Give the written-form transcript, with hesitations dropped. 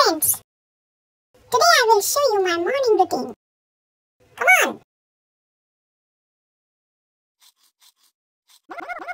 friends, today I will show you my morning routine. Come on!